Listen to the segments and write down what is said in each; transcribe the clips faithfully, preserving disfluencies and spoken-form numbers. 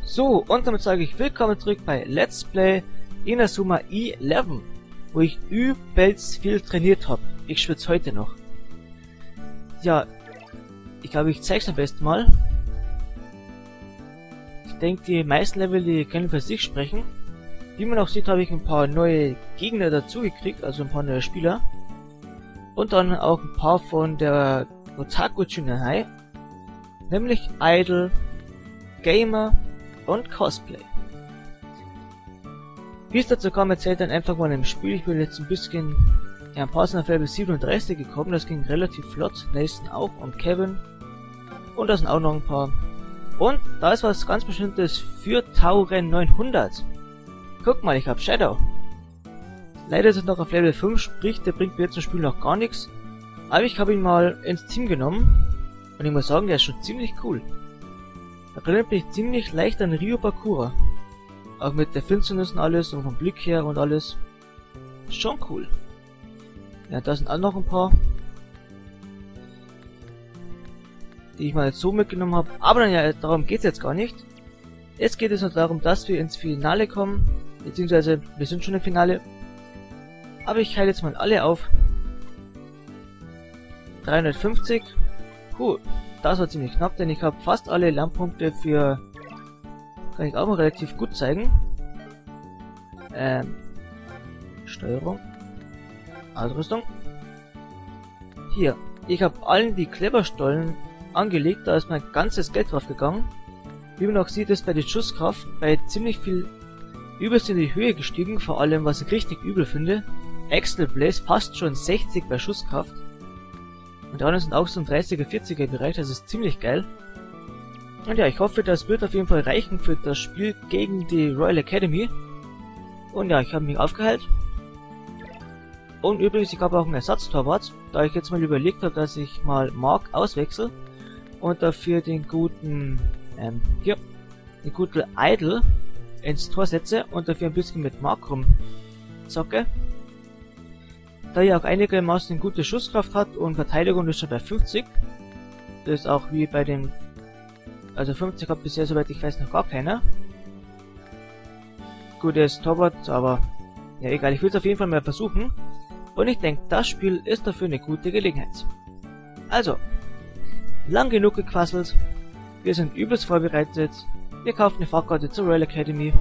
So, und damit sage ich willkommen zurück bei Let's Play Inazuma elf, wo ich übelst viel trainiert habe. Ich schwitze heute noch. Ja, ich glaube, ich zeige es am besten mal. Ich denke, die meisten Level, die können für sich sprechen. Wie man auch sieht, habe ich ein paar neue Gegner dazu gekriegt, also ein paar neue Spieler. Und dann auch ein paar von der Otaku Junai, nämlich Idol, Gamer und Cosplay. Wie es dazu kam, erzählt dann einfach mal im Spiel. Ich bin jetzt ein bisschen, ja, ein paar sind auf Level siebenunddreißig gekommen, das ging relativ flott. Nathan auch und Kevin. Und da sind auch noch ein paar. Und da ist was ganz Bestimmtes für Tauren neunhundert. Guck mal, ich hab Shadow. Leider ist er noch auf Level fünf, sprich, der bringt mir jetzt zum Spiel noch gar nichts. Aber ich habe ihn mal ins Team genommen. Und ich muss sagen, der ist schon ziemlich cool. Er erinnert mich ziemlich leicht an Ryo Bakura. Auch mit der Finsternis und alles und vom Blick her und alles. Schon cool. Ja, da sind auch noch ein paar, die ich mal jetzt so mitgenommen habe. Aber dann, ja, darum geht es jetzt gar nicht. Es geht es nur darum, dass wir ins Finale kommen. Beziehungsweise, wir sind schon im Finale. Aber ich heile jetzt mal alle auf. dreihundertfünfzig. Cool. Das war ziemlich knapp, denn ich habe fast alle Lernpunkte für... Kann ich auch mal relativ gut zeigen. Ähm... Steuerung. Ausrüstung. Hier. Ich habe allen die Cleverstollen angelegt, da ist mein ganzes Geld drauf gegangen. Wie man auch sieht, ist bei der Schusskraft bei ziemlich viel übelst in die Höhe gestiegen, vor allem was ich richtig übel finde. Axel Blaze fast schon sechzig bei Schusskraft. Und die anderen sind auch so im dreißiger, vierziger Bereich, das ist ziemlich geil. Und ja, ich hoffe, das wird auf jeden Fall reichen für das Spiel gegen die Royal Academy. Und ja, ich habe mich aufgeheilt. Und übrigens, ich habe auch einen Ersatztorwart, da ich jetzt mal überlegt habe, dass ich mal Mark auswechsel und dafür den guten, ähm, hier, den guten Idol ins Tor setze und dafür ein bisschen mit Mark rumzocke. Da er auch einigermaßen eine gute Schusskraft hat und Verteidigung ist schon bei fünfzig. Das ist auch wie bei dem... Also fünfzig hat bisher, soweit ich weiß, noch gar keiner. Gut, er ist Torwart, aber... Ja, egal, ich will es auf jeden Fall mal versuchen. Und ich denke, das Spiel ist dafür eine gute Gelegenheit. Also, lang genug gequasselt. Wir sind übelst vorbereitet. Wir kaufen eine Fahrkarte zur Royal Academy.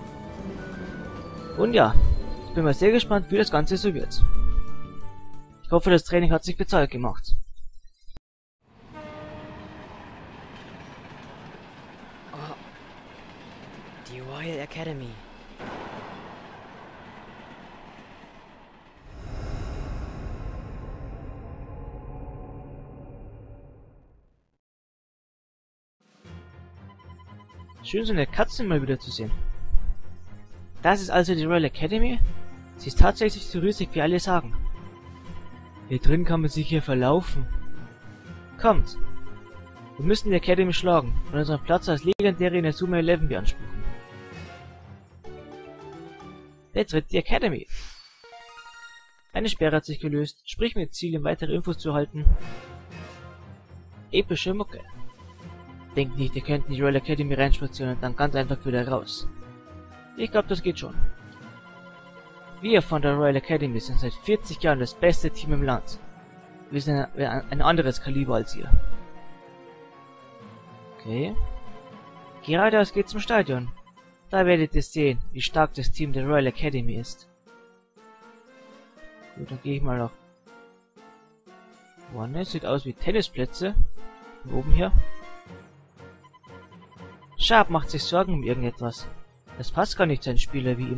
Und ja, ich bin mal sehr gespannt, wie das Ganze so wird. Ich hoffe, das Training hat sich bezahlt gemacht. Oh, die Royal Academy. Schön, so eine Katze mal wieder zu sehen. Das ist also die Royal Academy? Sie ist tatsächlich so riesig, wie alle sagen. Hier drin kann man sich hier verlaufen. Kommt! Wir müssen die Academy schlagen und unseren Platz als legendäre Inazuma elf beanspruchen. Betritt die Academy! Eine Sperre hat sich gelöst, sprich mit Ziel, um weitere Infos zu erhalten. Epische Mucke. Denkt nicht, ihr könnt in die Royal Academy reinspazieren und dann ganz einfach wieder raus. Ich glaube, das geht schon. Wir von der Royal Academy sind seit vierzig Jahren das beste Team im Land. Wir sind ein, ein anderes Kaliber als ihr. Okay. Geradeaus geht's zum Stadion. Da werdet ihr sehen, wie stark das Team der Royal Academy ist. Gut, dann gehe ich mal nach vorne. Sieht aus wie Tennisplätze. Von oben hier. Sharp macht sich Sorgen um irgendetwas. Das passt gar nicht zu einem Spieler wie ihm.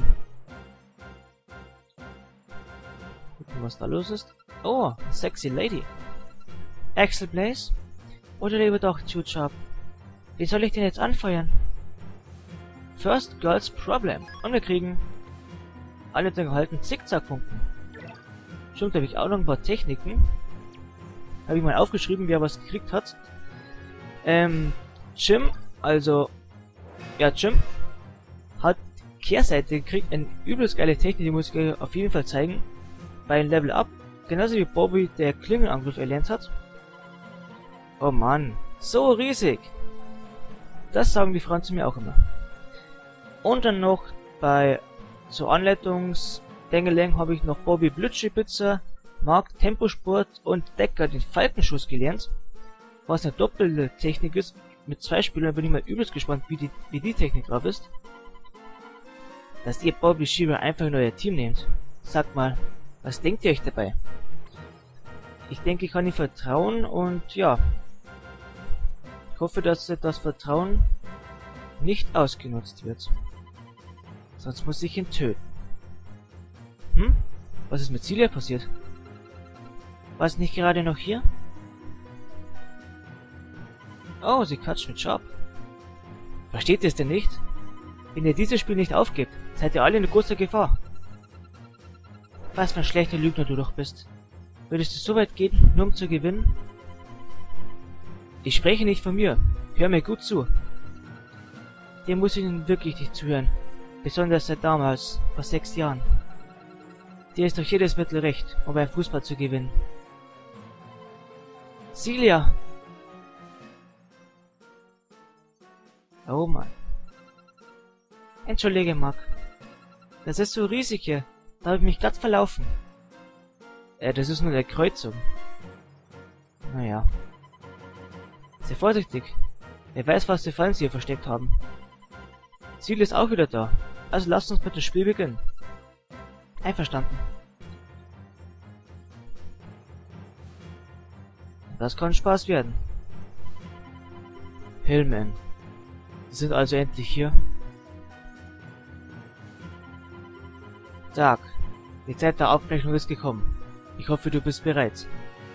Gucken, was da los ist. Oh, sexy Lady. Axel Blaze? Oder lieber doch Jude Sharp? Wie soll ich den jetzt anfeuern? First Girls Problem. Und wir kriegen alle den gehaltenen Zickzack-Punkten. Stimmt, da habe ich auch noch ein paar Techniken. Habe ich mal aufgeschrieben, wer was gekriegt hat. Ähm, Jim, also, ja, Jim hat Kehrseite gekriegt, eine übelst geile Technik, die muss ich auf jeden Fall zeigen. Bei einem Level Up, genauso wie Bobby der Klingelangriff erlernt hat. Oh Mann, so riesig! Das sagen die Frauen zu mir auch immer. Und dann noch bei so Anleitungsdengeleng habe ich noch Bobby Blütschipitzer, Mark Temposport und Decker den Falkenschuss gelernt. Was eine doppelte Technik ist. Mit zwei Spielern bin ich mal übelst gespannt, wie die, wie die Technik drauf ist. Dass ihr Bobby Shiba einfach in euer Team nehmt. Sagt mal, was denkt ihr euch dabei? Ich denke, ich kann ihm vertrauen und ja. Ich hoffe, dass das Vertrauen nicht ausgenutzt wird. Sonst muss ich ihn töten. Hm? Was ist mit Celia passiert? War es nicht gerade noch hier? Oh, sie quatscht mit Sharp. Versteht ihr es denn nicht? Wenn ihr dieses Spiel nicht aufgebt, seid ihr alle in großer Gefahr. Was für ein schlechter Lügner du doch bist. Würdest du so weit gehen, nur um zu gewinnen? Ich spreche nicht von mir. Hör mir gut zu. Dir muss ich nun wirklich nicht zuhören. Besonders seit damals, vor sechs Jahren. Dir ist doch jedes Mittel recht, um beim Fußball zu gewinnen. Celia! Oh Mann. Entschuldige, Mark. Das ist so riesig hier. Da habe ich mich glatt verlaufen. Äh, das ist nur eine Kreuzung. Naja. Sei vorsichtig. Wer weiß, was die Fallen sie hier versteckt haben. Ziel ist auch wieder da. Also lasst uns mit dem Spiel beginnen. Einverstanden. Das kann Spaß werden. Hillman. Sie sind also endlich hier. Tag. Die Zeit der Abrechnung ist gekommen. Ich hoffe, du bist bereit.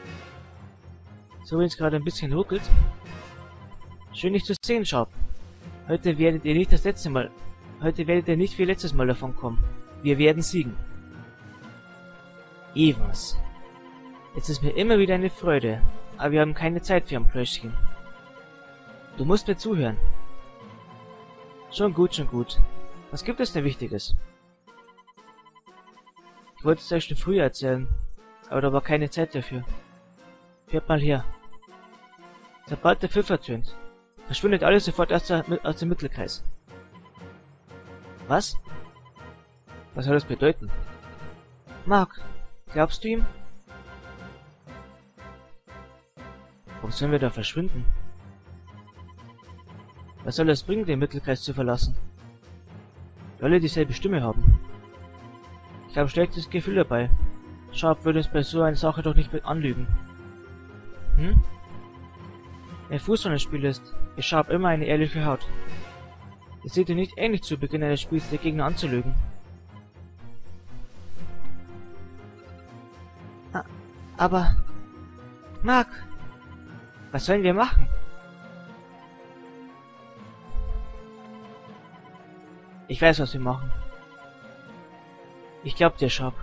So wenn es gerade ein bisschen ruckelt. Schön dich zu sehen, Sharp. Heute werdet ihr nicht das letzte Mal... Heute werdet ihr nicht wie letztes Mal davon kommen. Wir werden siegen. Evans. Es ist mir immer wieder eine Freude, aber wir haben keine Zeit für ein Plöschchen. Du musst mir zuhören. Schon gut, schon gut. Was gibt es denn Wichtiges? Ich wollte es euch schon früher erzählen, aber da war keine Zeit dafür. Hört mal her. Sobald der Pfiff ertönt, verschwindet alles sofort aus, der, aus dem Mittelkreis. Was? Was soll das bedeuten? Mark, glaubst du ihm? Warum sollen wir da verschwinden? Was soll es bringen, den Mittelkreis zu verlassen? Wir alle dieselbe Stimme haben. Ich habe ein schlechtes Gefühl dabei. Sharp würde uns bei so einer Sache doch nicht mit anlügen. Hm? Wenn Fußball ein Spiel ist, ist Sharp immer eine ehrliche Haut. Es sieht dir nicht ähnlich zu Beginn eines Spiels, den Gegner anzulügen. Aber... Mark! Was sollen wir machen? Ich weiß, was wir machen. Ich glaub dir, Sharp.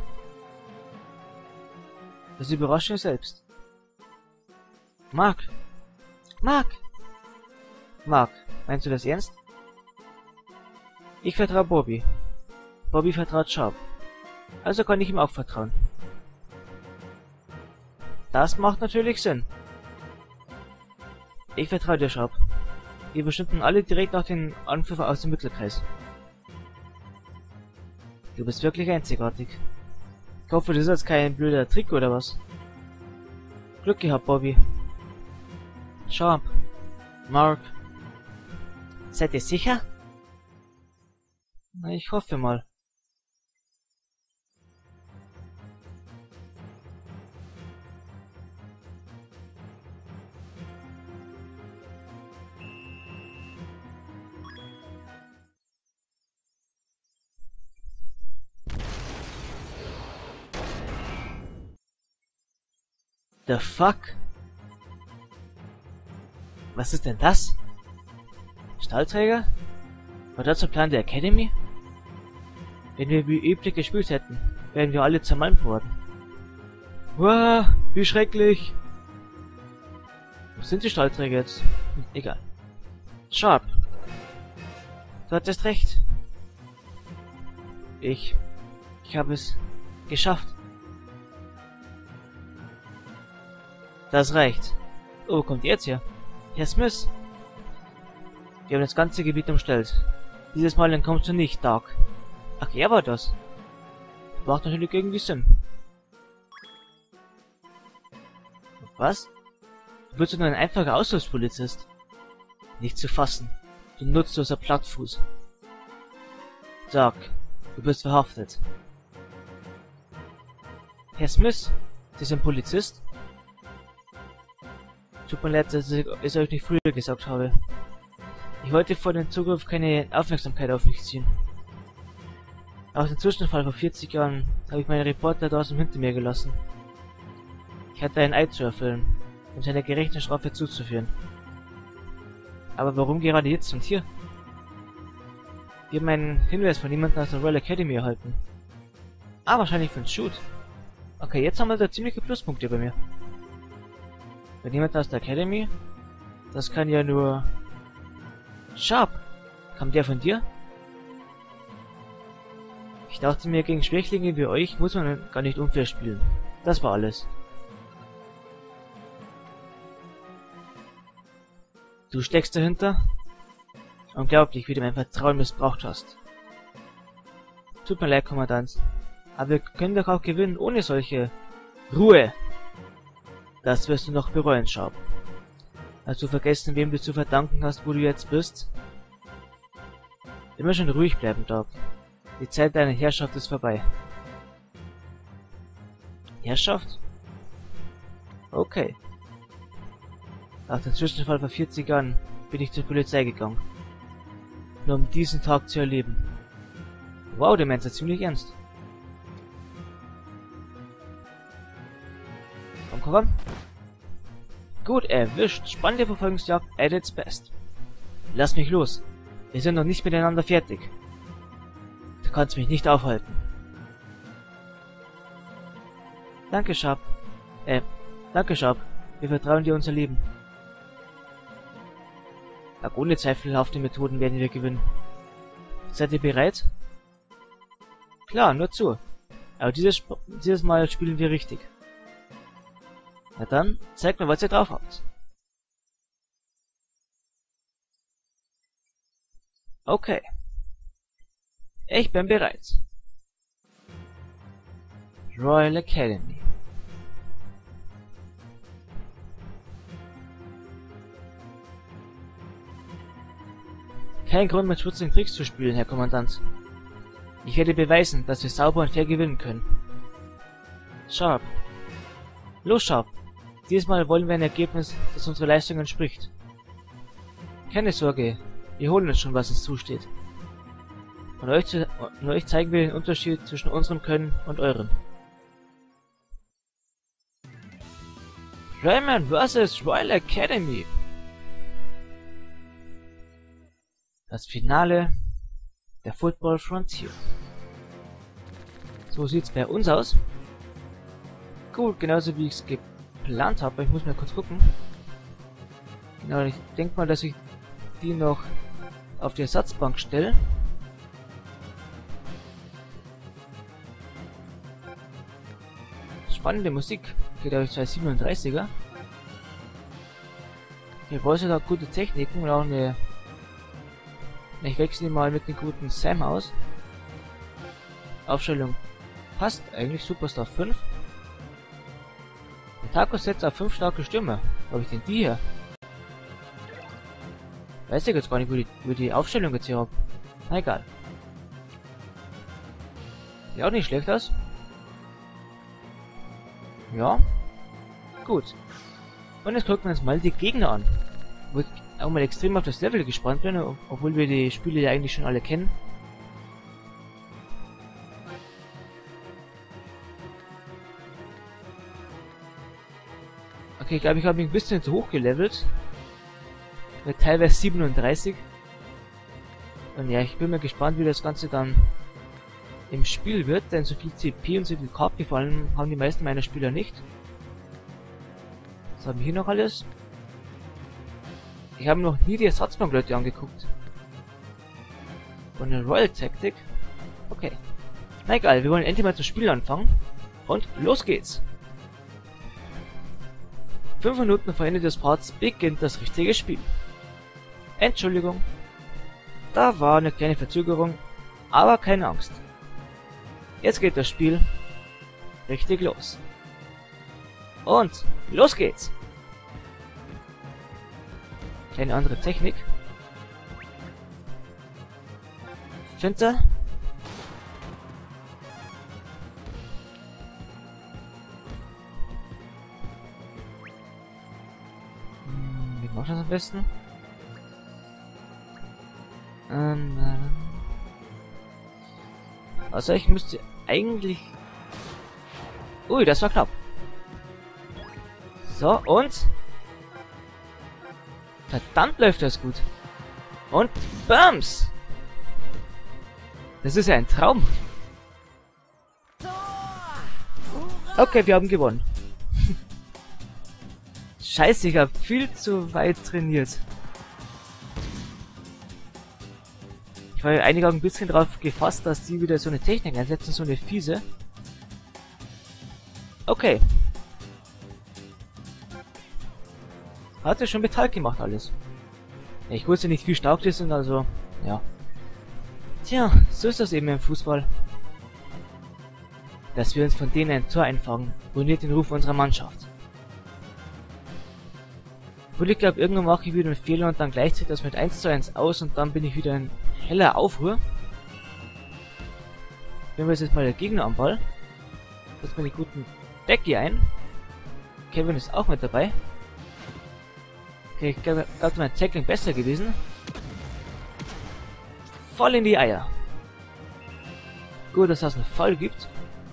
Das überrascht mich selbst. Mark! Mark! Mark, meinst du das ernst? Ich vertraue Bobby. Bobby vertraut Sharp. Also kann ich ihm auch vertrauen. Das macht natürlich Sinn. Ich vertraue dir, Sharp. Wir bestimmten alle direkt nach den Anpfiffen aus dem Mittelkreis. Du bist wirklich einzigartig. Ich hoffe, das ist jetzt kein blöder Trick oder was. Glück gehabt, Bobby. Sharp. Mark. Seid ihr sicher? Na, ich hoffe mal. The fuck? Was ist denn das? Stahlträger? War das der Plan der Academy? Wenn wir wie üblich gespielt hätten, wären wir alle zermalmt worden. Wow, wie schrecklich! Wo sind die Stahlträger jetzt? Hm, egal. Sharp! Du hattest recht. Ich... Ich habe es geschafft. Das reicht. Oh, kommt ihr jetzt her? Herr Smith. Wir haben das ganze Gebiet umstellt. Dieses Mal entkommst du nicht, Dark. Ach, er war das. Macht natürlich irgendwie Sinn. Was? Du bist nur ein einfacher Aushilfspolizist. Nicht zu fassen. Du nutzloser Plattfuß. Dark, du bist verhaftet. Herr Smith, Sie sind Polizist? Tut mir leid, dass ich es euch nicht früher gesagt habe. Ich wollte vor dem Zugriff keine Aufmerksamkeit auf mich ziehen. Aus dem Zwischenfall vor vierzig Jahren habe ich meinen Reporter draußen hinter mir gelassen. Ich hatte ein Eid zu erfüllen, um seine gerechte Strafe zuzuführen. Aber warum gerade jetzt und hier? Wir haben einen Hinweis von jemandem aus der Royal Academy erhalten. Ah, wahrscheinlich von Shoot. Okay, jetzt haben wir da ziemliche Pluspunkte bei mir. Wenn jemand aus der Academy? Das kann ja nur... Sharp! Kam der von dir? Ich dachte mir, gegen Schwächlinge wie euch muss man gar nicht unfair spielen. Das war alles. Du steckst dahinter? Unglaublich, wie du mein Vertrauen missbraucht hast. Tut mir leid, Kommandant. Aber wir können doch auch gewinnen ohne solche... Ruhe! Das wirst du noch bereuen, Sharp. Hast du vergessen, wem du zu verdanken hast, wo du jetzt bist? Immer schon ruhig bleiben, Dark. Die Zeit deiner Herrschaft ist vorbei. Herrschaft? Okay. Nach dem Zwischenfall vor vierzig Jahren bin ich zur Polizei gegangen. Nur um diesen Tag zu erleben. Wow, der meint es ziemlich ernst. Komm, komm, komm. Gut erwischt. Spannende Verfolgungsjagd at its best. Lass mich los. Wir sind noch nicht miteinander fertig. Du kannst mich nicht aufhalten. Danke, Sharp. Äh, danke, Sharp. Wir vertrauen dir unser Leben. Aber ohne zweifelhafte Methoden werden wir gewinnen. Seid ihr bereit? Klar, nur zu. Aber dieses, Sp dieses Mal spielen wir richtig. Na dann, zeigt mir, was ihr drauf habt. Okay. Ich bin bereit. Royal Academy. Kein Grund mit Schutz und Tricks zu spielen, Herr Kommandant. Ich werde beweisen, dass wir sauber und fair gewinnen können. Sharp. Los, Sharp. Diesmal wollen wir ein Ergebnis, das unserer Leistung entspricht. Keine Sorge, wir holen uns schon, was uns zusteht. Und euch, zu, und euch zeigen wir den Unterschied zwischen unserem Können und eurem. Rayman versus. Royal Academy. Das Finale der Football Frontier. So sieht's bei uns aus. Gut, genauso wie ich es geplant habe. Ich muss mal kurz gucken. Genau, ich denke mal, dass ich die noch auf die Ersatzbank stelle. Spannende Musik. Geht auf zwei siebenunddreißiger. Hier brauche da gute Techniken und auch eine... Ich wechsle mal mit dem guten Sam aus. Aufstellung passt eigentlich. Superstar fünf. Der Taco setzt auf fünf starke Stürmer. Wo habe ich denn die hier? Weiß ich jetzt gar nicht, wo die, wo die Aufstellung jetzt hier habe. Na egal. Sieht auch nicht schlecht aus. Ja. Gut. Und jetzt gucken wir uns mal die Gegner an. Wo ich auch mal extrem auf das Level gespannt bin, obwohl wir die Spiele ja eigentlich schon alle kennen. Okay, ich glaube, ich habe mich ein bisschen zu hoch gelevelt. Mit teilweise siebenunddreißig. Und ja, ich bin mal gespannt, wie das Ganze dann im Spiel wird, denn so viel C P und so viel K P vor allem haben die meisten meiner Spieler nicht. Was haben wir hier noch alles? Ich habe noch nie die Ersatzbank-Leute angeguckt. Und eine Royal Tactic? Okay. Na egal, wir wollen endlich mal zum Spiel anfangen. Und los geht's! Fünf Minuten vor Ende des Parts beginnt das richtige Spiel. Entschuldigung. Da war eine kleine Verzögerung, aber keine Angst. Jetzt geht das Spiel richtig los. Und los geht's! Kleine andere Technik. Finte. Hm, wie mache ich das am besten? Ähm, äh, also ich müsste eigentlich... Ui, das war knapp. So, und... Verdammt läuft das gut. Und Bams! Das ist ja ein Traum. Okay, wir haben gewonnen. Scheiße, ich habe viel zu weit trainiert. Ich war ja einige ein bisschen drauf gefasst, dass die wieder so eine Technik einsetzen, so eine fiese. Okay. Hat ja schon Metall gemacht alles. Ich wusste nicht, wie stark die sind, also, ja. Tja, so ist das eben im Fußball. Dass wir uns von denen ein Tor einfangen, ruiniert den Ruf unserer Mannschaft. Und ich glaube, irgendwann mache ich wieder einen Fehler und dann gleichzeitig das mit eins zu eins aus und dann bin ich wieder in heller Aufruhr. Nehmen wir jetzt mal der Gegner am Ball. Setzt mir die guten Decki ein. Kevin ist auch mit dabei. Okay, ich glaube, mein Tackling besser gewesen. Voll in die Eier. Gut, dass das einen Fall gibt.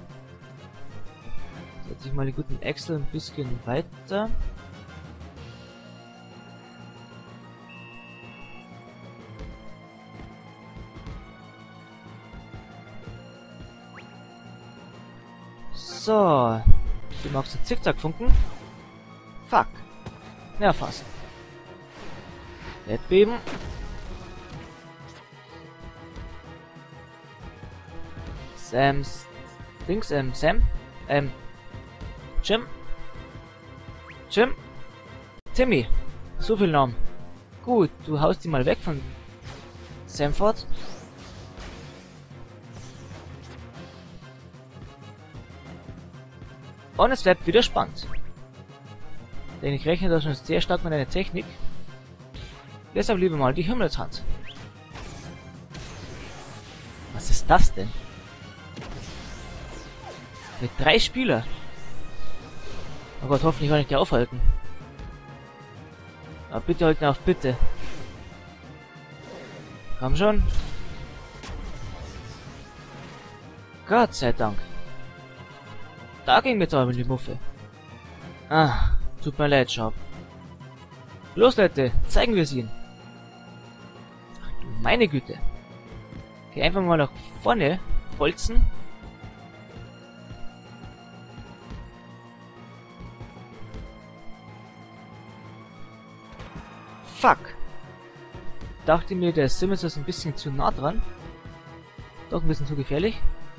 Setze ich mal die guten Axel ein bisschen weiter. So. Du magst den Zickzack-Funken? Fuck. Ja, fast. Erdbeben. Sam's Dings, ähm, Sam, ähm, Jim, Jim, Timmy, so viel Namen. Gut, du haust die mal weg von Samford. Und es bleibt wieder spannend. Denn ich rechne da schon sehr stark mit einer Technik. Deshalb lieber mal die Himmelshand. Was ist das denn? Mit drei Spieler. Oh Gott, hoffentlich kann ich die aufhalten. Aber bitte halten auf, bitte. Komm schon. Gott sei Dank. Da ging mir zwar in die Muffe. Ah, tut mir leid, Schaub. Los, Leute, zeigen wir es ihnen. Ach du meine Güte. Geh einfach mal nach vorne bolzen. Fuck. Dachte mir, der Simmons ist ein bisschen zu nah dran. Doch ein bisschen zu gefährlich.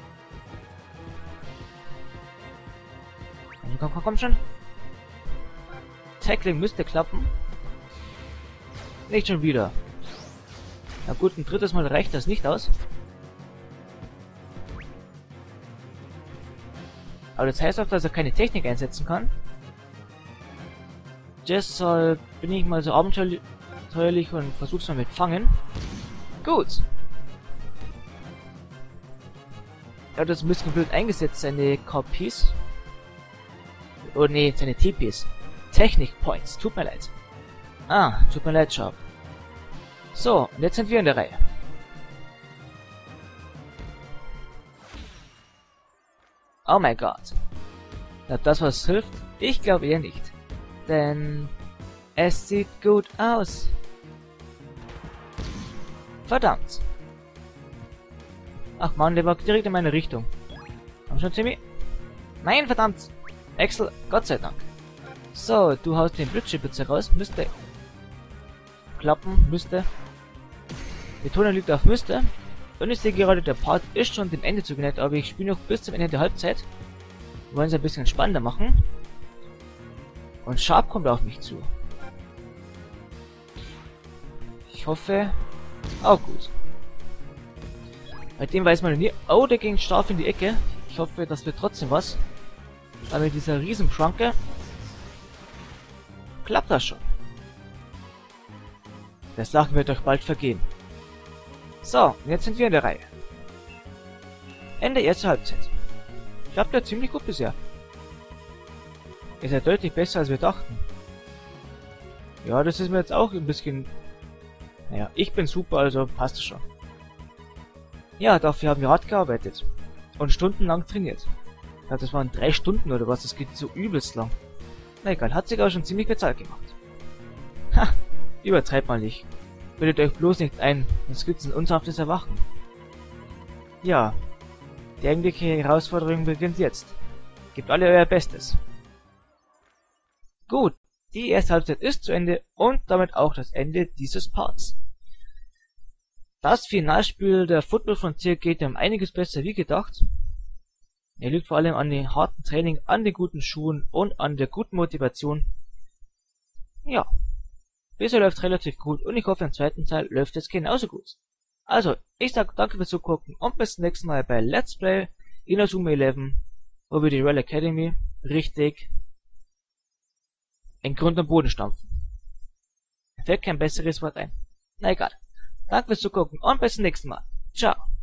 Komm, komm, komm schon. Tackling müsste klappen. Nicht schon wieder. Na gut, ein drittes Mal reicht das nicht aus. Aber das heißt auch, dass er keine Technik einsetzen kann. Deshalb bin ich mal so abenteuerlich und versuch's mal mit Fangen. Gut. Er hat das ein bisschen blöd eingesetzt, seine K Ps. Oh nee, seine T Ps. Technik Points, tut mir leid. Ah, tut mir leid, Sharp. So, und jetzt sind wir in der Reihe. Oh mein Gott. Ob das was hilft? Ich glaube eher nicht. Denn es sieht gut aus. Verdammt. Ach man, der war direkt in meine Richtung. Komm schon, Timmy. Nein, verdammt. Axel, Gott sei Dank. So, du haust den Blitzschipitzer raus. Müsste klappen, müsste. Die Betonung liegt auf müsste. Und ich sehe gerade, der Part ist schon dem Ende zugeneigt, aber ich spiele noch bis zum Ende der Halbzeit. Wir wollen es ein bisschen spannender machen. Und Sharp kommt auf mich zu. Ich hoffe, Auch gut. Bei dem weiß man ja nie. Oh, der ging scharf in die Ecke. Ich hoffe, das wird trotzdem was. Aber mit dieser Riesenschranke klappt das schon. Das Lachen wird euch bald vergehen. So, jetzt sind wir in der Reihe. Ende erste Halbzeit. Klappt ja ziemlich gut bisher. Ist ja deutlich besser, als wir dachten. Ja, das ist mir jetzt auch ein bisschen... Naja, ich bin super, also passt es schon. Ja, dafür haben wir hart gearbeitet. Und stundenlang trainiert. Ich glaube, das waren drei Stunden oder was, das geht so übelst lang. Na egal, hat sich aber schon ziemlich bezahlt gemacht. Ha, übertreibt mal nicht. Bildet euch bloß nicht ein, sonst gibt's ein unsanftes Erwachen. Ja, die eigentliche Herausforderung beginnt jetzt. Gebt alle euer Bestes. Gut, die erste Halbzeit ist zu Ende und damit auch das Ende dieses Parts. Das Finalspiel der Football Frontier geht um einiges besser wie gedacht. Er liegt vor allem an dem harten Training, an den guten Schuhen und an der guten Motivation. Ja, bisher läuft relativ gut und ich hoffe im zweiten Teil läuft es genauso gut. Also, ich sage danke fürs Zugucken und bis zum nächsten Mal bei Let's Play Inazuma elf, wo wir die Royal Academy richtig in Grund und Boden stampfen. Mir fällt kein besseres Wort ein. Na egal. Danke fürs Zugucken und bis zum nächsten Mal. Ciao.